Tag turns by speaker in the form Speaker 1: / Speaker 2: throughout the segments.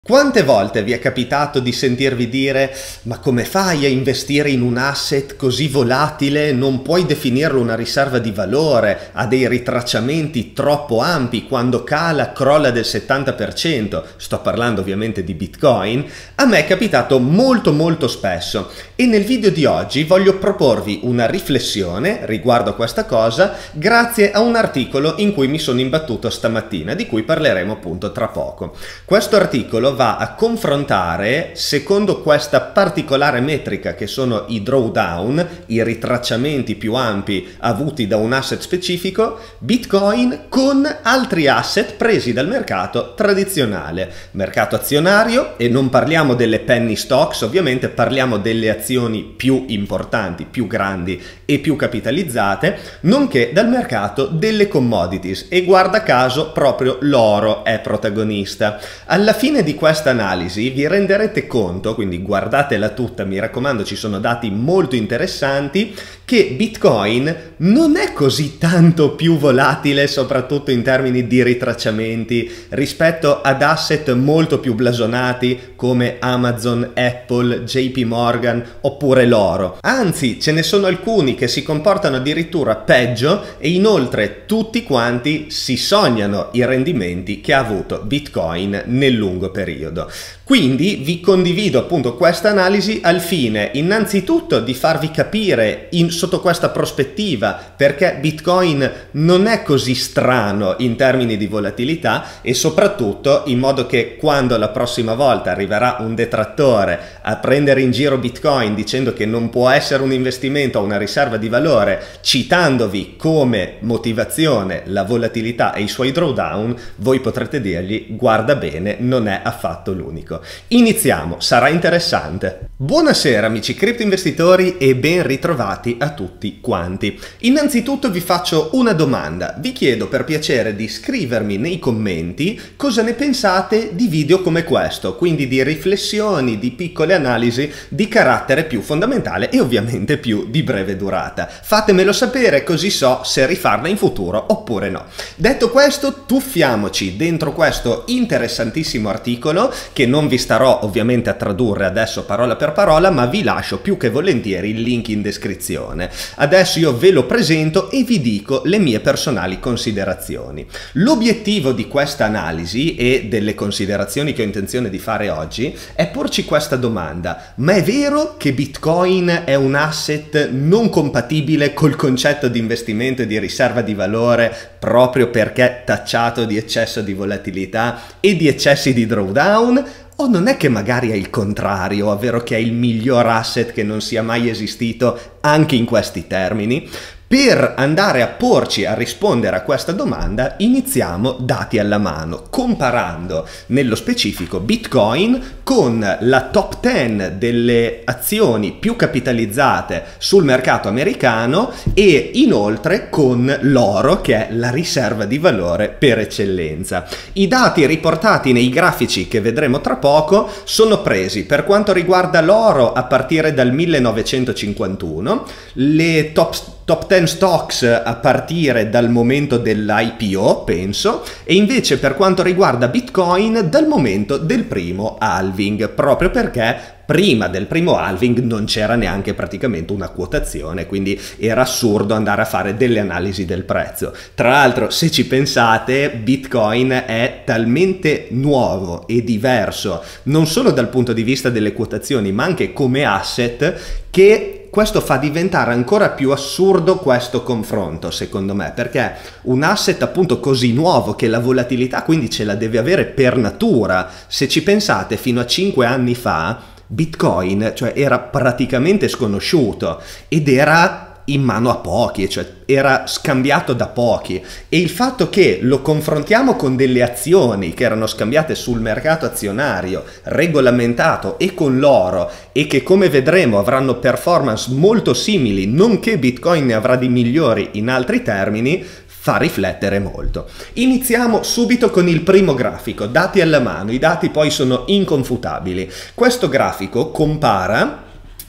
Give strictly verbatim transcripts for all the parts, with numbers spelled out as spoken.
Speaker 1: Quante volte vi è capitato di sentirvi dire ma come fai a investire in un asset così volatile? Non puoi definirlo una riserva di valore, ha dei ritracciamenti troppo ampi, quando cala crolla del settanta per cento, sto parlando ovviamente di Bitcoin. A me è capitato molto molto spesso e nel video di oggi voglio proporvi una riflessione riguardo a questa cosa grazie a un articolo in cui mi sono imbattuto stamattina, di cui parleremo appunto tra poco. Questo articolo va a confrontare, secondo questa particolare metrica che sono i drawdown, i ritracciamenti più ampi avuti da un asset specifico, Bitcoin con altri asset presi dal mercato tradizionale, mercato azionario, e non parliamo delle penny stocks, ovviamente parliamo delle azioni più importanti, più grandi e più capitalizzate, nonché dal mercato delle commodities, e guarda caso proprio l'oro è protagonista. Alla fine di questa analisi vi renderete conto, quindi guardatela tutta, mi raccomando, ci sono dati molto interessanti, che Bitcoin non è così tanto più volatile, soprattutto in termini di ritracciamenti, rispetto ad asset molto più blasonati come Amazon, Apple, J P Morgan oppure l'oro. Anzi, ce ne sono alcuni che si comportano addirittura peggio e inoltre tutti quanti si sognano i rendimenti che ha avuto Bitcoin nel lungo periodo. Quindi vi condivido appunto questa analisi al fine innanzitutto di farvi capire in, sotto questa prospettiva perché Bitcoin non è così strano in termini di volatilità, e soprattutto in modo che quando la prossima volta arriverà un detrattore a prendere in giro Bitcoin dicendo che non può essere un investimento o una riserva di valore, citandovi come motivazione la volatilità e i suoi drawdown, voi potrete dirgli guarda bene, non è affatto l'unico. Iniziamo, sarà interessante. Buonasera amici cripto investitori e ben ritrovati a tutti quanti. Innanzitutto vi faccio una domanda, vi chiedo per piacere di scrivermi nei commenti cosa ne pensate di video come questo, quindi di riflessioni, di piccole analisi di carattere più fondamentale e ovviamente più di breve durata. Fatemelo sapere così so se rifarla in futuro oppure no. Detto questo, tuffiamoci dentro questo interessantissimo articolo che non vi starò ovviamente a tradurre adesso parola per parola, ma vi lascio più che volentieri il link in descrizione. Adesso io ve lo presento e vi dico le mie personali considerazioni. L'obiettivo di questa analisi e delle considerazioni che ho intenzione di fare oggi è porci questa domanda: ma è vero che Bitcoin è un asset non compatibile col concetto di investimento e di riserva di valore proprio perché tacciato di eccesso di volatilità e di eccessi di drawdown? O non è che magari è il contrario, ovvero che è il miglior asset che non sia mai esistito anche in questi termini? Per andare a porci, a rispondere a questa domanda, iniziamo dati alla mano, comparando nello specifico Bitcoin con la top dieci delle azioni più capitalizzate sul mercato americano e inoltre con l'oro, che è la riserva di valore per eccellenza. I dati riportati nei grafici che vedremo tra poco sono presi per quanto riguarda l'oro a partire dal millenovecentocinquantuno, le top top dieci stocks a partire dal momento dell'I P O, penso, e invece per quanto riguarda Bitcoin dal momento del primo halving, proprio perché prima del primo halving non c'era neanche praticamente una quotazione, quindi era assurdo andare a fare delle analisi del prezzo. Tra l'altro, se ci pensate, Bitcoin è talmente nuovo e diverso, non solo dal punto di vista delle quotazioni, ma anche come asset, che questo fa diventare ancora più assurdo questo confronto, secondo me, perché un asset appunto così nuovo, che la volatilità quindi ce la deve avere per natura. Se ci pensate, fino a cinque anni fa Bitcoin, cioè, era praticamente sconosciuto ed era in mano a pochi, cioè era scambiato da pochi, e il fatto che lo confrontiamo con delle azioni che erano scambiate sul mercato azionario regolamentato e con l'oro, e che come vedremo avranno performance molto simili, nonché Bitcoin ne avrà di migliori in altri termini, fa riflettere molto. Iniziamo subito con il primo grafico, dati alla mano, i dati poi sono inconfutabili. Questo grafico compara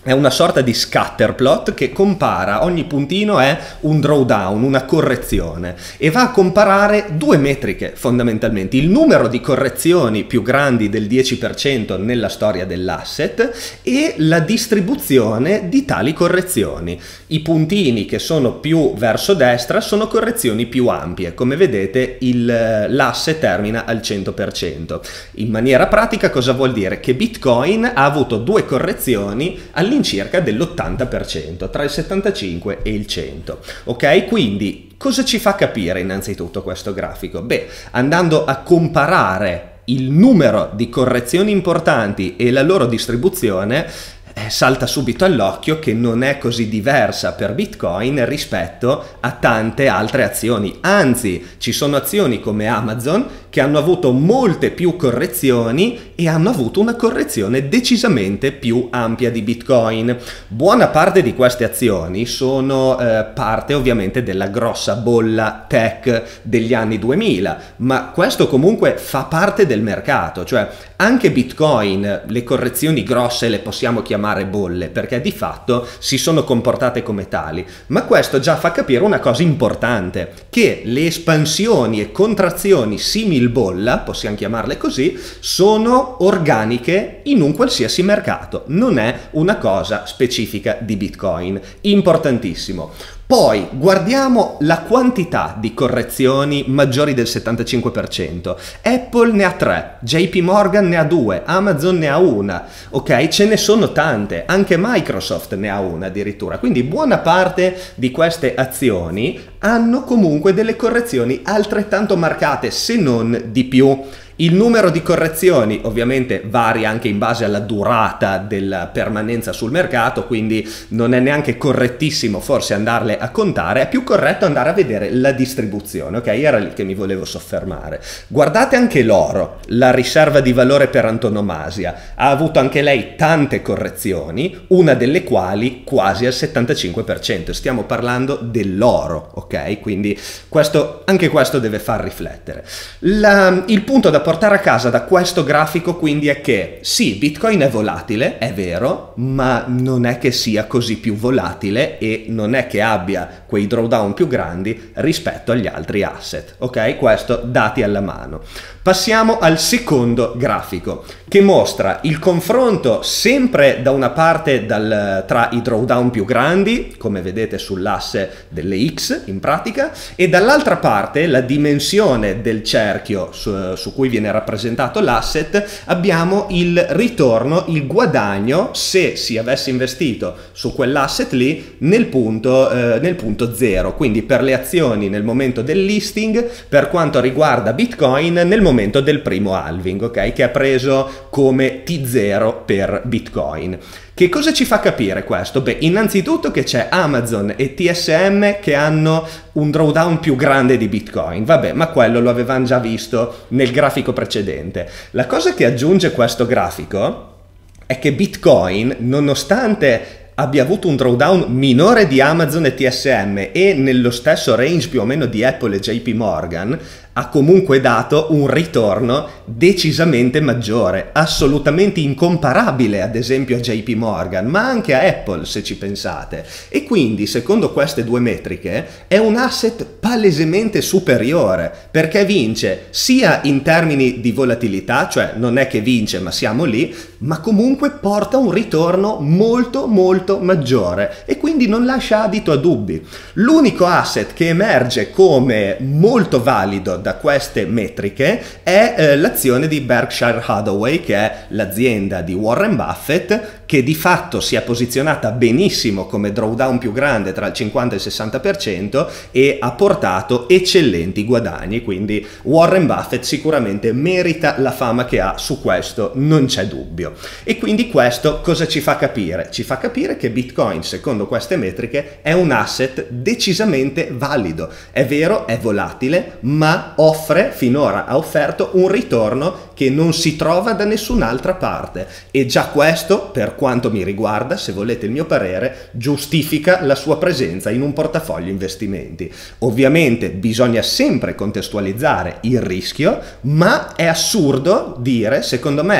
Speaker 1: È una sorta di scatter plot che compara, ogni puntino è un drawdown, una correzione, e va a comparare due metriche fondamentalmente: il numero di correzioni più grandi del dieci per cento nella storia dell'asset e la distribuzione di tali correzioni. I puntini che sono più verso destra sono correzioni più ampie, come vedete l'asset termina al cento per cento. In maniera pratica cosa vuol dire? Che Bitcoin ha avuto due correzioni all'incirca dell'ottanta per cento, tra il settantacinque e il cento. Ok? Quindi cosa ci fa capire innanzitutto questo grafico? Beh, andando a comparare il numero di correzioni importanti e la loro distribuzione, Eh, salta subito all'occhio che non è così diversa per Bitcoin rispetto a tante altre azioni. Anzi, ci sono azioni come Amazon che hanno avuto molte più correzioni e hanno avuto una correzione decisamente più ampia di Bitcoin. Buona parte di queste azioni sono eh, parte ovviamente della grossa bolla tech degli anni duemila, ma questo comunque fa parte del mercato, cioè anche Bitcoin, le correzioni grosse le possiamo chiamare bolle perché di fatto si sono comportate come tali, ma questo già fa capire una cosa importante, che le espansioni e contrazioni simil bolla, possiamo chiamarle così, sono organiche in un qualsiasi mercato, non è una cosa specifica di Bitcoin. Importantissimo. Poi guardiamo la quantità di correzioni maggiori del settantacinque per cento. Apple ne ha tre, J P Morgan ne ha due, Amazon ne ha una, ok? Ce ne sono tante, anche Microsoft ne ha una addirittura, quindi buona parte di queste azioni hanno comunque delle correzioni altrettanto marcate, se non di più. Il numero di correzioni ovviamente varia anche in base alla durata della permanenza sul mercato, quindi non è neanche correttissimo forse andarle a contare, è più corretto andare a vedere la distribuzione, ok? Era lì che mi volevo soffermare. Guardate anche l'oro, la riserva di valore per antonomasia, ha avuto anche lei tante correzioni, una delle quali quasi al settantacinque per cento, stiamo parlando dell'oro, ok? Quindi questo, anche questo deve far riflettere. La, il punto da portare a casa da questo grafico quindi è che sì, Bitcoin è volatile, è vero, ma non è che sia così più volatile e non è che abbia quei drawdown più grandi rispetto agli altri asset, ok? Questo dati alla mano. Passiamo al secondo grafico che mostra il confronto sempre da una parte dal, tra i drawdown più grandi, come vedete sull'asse delle X in pratica, e dall'altra parte la dimensione del cerchio su, su cui viene rappresentato l'asset, abbiamo il ritorno, il guadagno se si avesse investito su quell'asset lì nel punto, eh, nel punto zero, quindi per le azioni nel momento del listing, per quanto riguarda Bitcoin nel momento del primo halving, ok, che ha preso come T zero per Bitcoin. Che cosa ci fa capire questo? Beh, innanzitutto che c'è Amazon e T S M che hanno un drawdown più grande di Bitcoin, vabbè, ma quello lo avevamo già visto nel grafico precedente. La cosa che aggiunge questo grafico è che Bitcoin, nonostante abbia avuto un drawdown minore di Amazon e T S M e nello stesso range più o meno di Apple e J P Morgan, ha comunque dato un ritorno decisamente maggiore, assolutamente incomparabile ad esempio a J P Morgan, ma anche a Apple se ci pensate. E quindi, secondo queste due metriche, è un asset palesemente superiore, perché vince sia in termini di volatilità, cioè non è che vince ma siamo lì, ma comunque porta un ritorno molto molto maggiore e quindi non lascia adito a dubbi. L'unico asset che emerge come molto valido da queste metriche è eh, l'azione di Berkshire Hathaway, che è l'azienda di Warren Buffett, che di fatto si è posizionata benissimo come drawdown più grande tra il cinquanta e il sessanta per cento e ha portato eccellenti guadagni, quindi Warren Buffett sicuramente merita la fama che ha, su questo non c'è dubbio. E quindi questo cosa ci fa capire? Ci fa capire che Bitcoin, secondo queste metriche, è un asset decisamente valido. È vero, è volatile, ma offre, finora ha offerto un ritorno che non si trova da nessun'altra parte, e già questo, per quanto mi riguarda, se volete il mio parere, giustifica la sua presenza in un portafoglio investimenti. Ovviamente bisogna sempre contestualizzare il rischio, ma è assurdo dire, secondo me,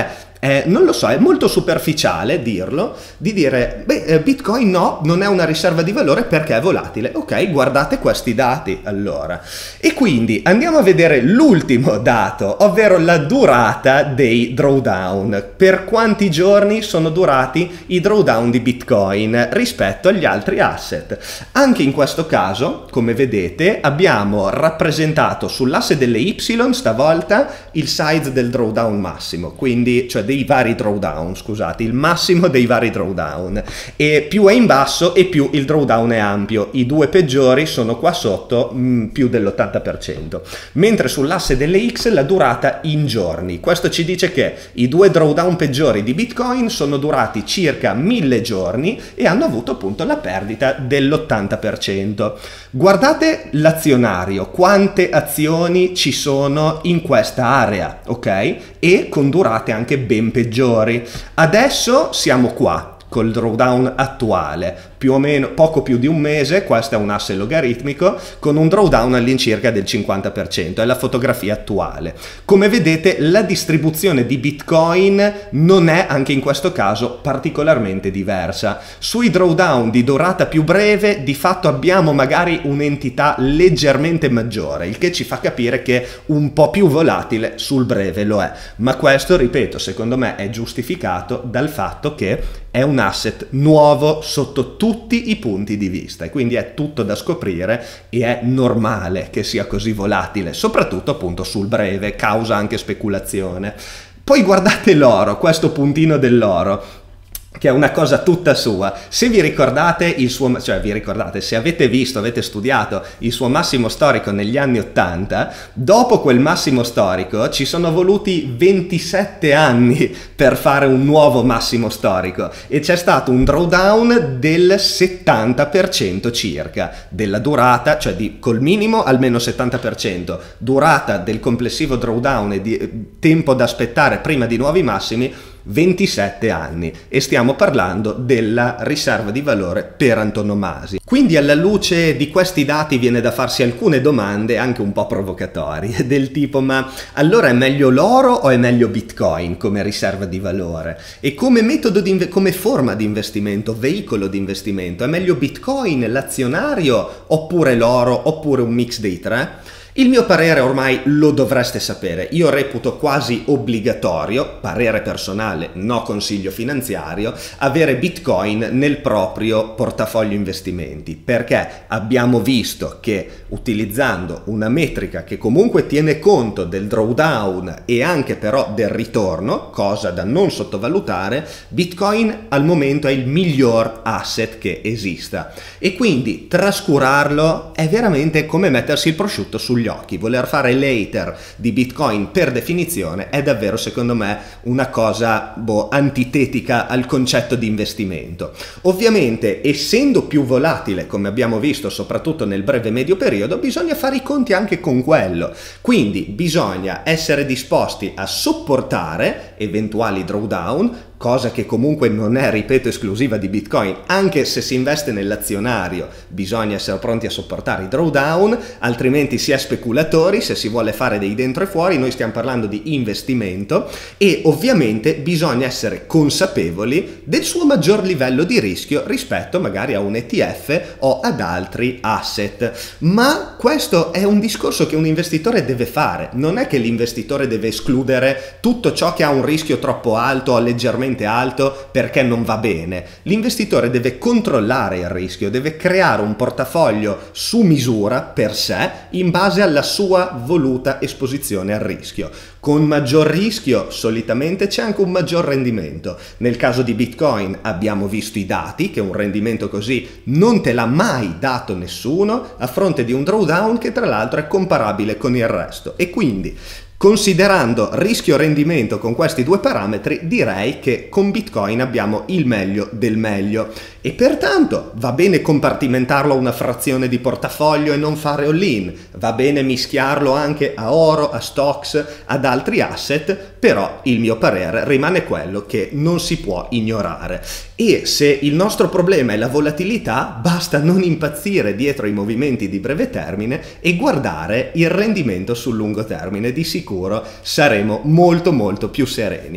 Speaker 1: Eh, non lo so, è molto superficiale dirlo, di dire, beh, Bitcoin no, non è una riserva di valore perché è volatile. Ok, guardate questi dati allora. E quindi andiamo a vedere l'ultimo dato, ovvero la durata dei drawdown. Per quanti giorni sono durati i drawdown di Bitcoin rispetto agli altri asset? Anche in questo caso, come vedete, abbiamo rappresentato sull'asse delle Y stavolta il size del drawdown massimo, quindi cioè dei vari drawdown, scusate, il massimo dei vari drawdown, e più è in basso e più il drawdown è ampio. I due peggiori sono qua sotto, mh, più dell'ottanta per cento, mentre sull'asse delle X la durata in giorni. Questo ci dice che i due drawdown peggiori di Bitcoin sono durati circa mille giorni e hanno avuto appunto la perdita dell'ottanta per cento. Guardate l'azionario, quante azioni ci sono in questa area, ok? E con durate anche ben peggiori. Adesso siamo qua col drawdown attuale, più o meno poco più di un mese, questo è un asse logaritmico, con un drawdown all'incirca del cinquanta per cento, è la fotografia attuale. Come vedete la distribuzione di Bitcoin non è anche in questo caso particolarmente diversa. Sui drawdown di durata più breve di fatto abbiamo magari un'entità leggermente maggiore, il che ci fa capire che un po' più volatile sul breve lo è, ma questo, ripeto, secondo me è giustificato dal fatto che è un asset nuovo sotto tutti i punti di vista e quindi è tutto da scoprire e è normale che sia così volatile, soprattutto appunto sul breve, causa anche speculazione. Poi guardate l'oro, questo puntino dell'oro, che è una cosa tutta sua. Se vi ricordate il suo, cioè vi ricordate, se avete visto, avete studiato il suo massimo storico negli anni ottanta, dopo quel massimo storico ci sono voluti ventisette anni per fare un nuovo massimo storico e c'è stato un drawdown del settanta per cento circa della durata, cioè di, col minimo almeno settanta per cento durata del complessivo drawdown e di tempo da aspettare prima di nuovi massimi, ventisette anni, e stiamo parlando della riserva di valore per antonomasia. Quindi alla luce di questi dati viene da farsi alcune domande anche un po' provocatorie, del tipo: ma allora è meglio l'oro o è meglio Bitcoin come riserva di valore? E come metodo di come forma di investimento, veicolo di investimento, è meglio Bitcoin, l'azionario, oppure l'oro, oppure un mix dei tre? Il mio parere ormai lo dovreste sapere, io reputo quasi obbligatorio, parere personale, no consiglio finanziario, avere Bitcoin nel proprio portafoglio investimenti, perché abbiamo visto che utilizzando una metrica che comunque tiene conto del drawdown e anche però del ritorno, cosa da non sottovalutare, Bitcoin al momento è il miglior asset che esista e quindi trascurarlo è veramente come mettersi il prosciutto sugli occhi. Voler fare l'hater di Bitcoin per definizione è davvero, secondo me, una cosa boh, antitetica al concetto di investimento. Ovviamente, essendo più volatile, come abbiamo visto soprattutto nel breve e medio periodo, bisogna fare i conti anche con quello, quindi bisogna essere disposti a sopportare eventuali drawdown, cosa che comunque non è, ripeto, esclusiva di Bitcoin. Anche se si investe nell'azionario bisogna essere pronti a sopportare i drawdown, altrimenti si è speculatori. Se si vuole fare dei dentro e fuori, noi stiamo parlando di investimento e ovviamente bisogna essere consapevoli del suo maggior livello di rischio rispetto magari a un E T F o ad altri asset. Ma questo è un discorso che un investitore deve fare, non è che l'investitore deve escludere tutto ciò che ha un rischio troppo alto o leggermente alto perché non va bene. L'investitore deve controllare il rischio, deve creare un portafoglio su misura per sé in base alla sua voluta esposizione al rischio. Con maggior rischio solitamente c'è anche un maggior rendimento. Nel caso di Bitcoin abbiamo visto i dati che un rendimento così non te l'ha mai dato nessuno, a fronte di un drawdown che tra l'altro è comparabile con il resto. E quindi, considerando rischio-rendimento con questi due parametri, direi che con Bitcoin abbiamo il meglio del meglio e pertanto va bene compartimentarlo a una frazione di portafoglio e non fare all-in, va bene mischiarlo anche a oro, a stocks, ad altri asset, però il mio parere rimane quello che non si può ignorare. E se il nostro problema è la volatilità, basta non impazzire dietro i movimenti di breve termine e guardare il rendimento sul lungo termine, di sicuro saremo molto molto più sereni.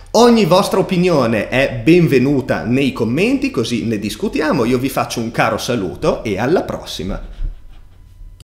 Speaker 1: Ogni vostra opinione è benvenuta nei commenti, così ne discutiamo. Io vi faccio un caro saluto e alla prossima.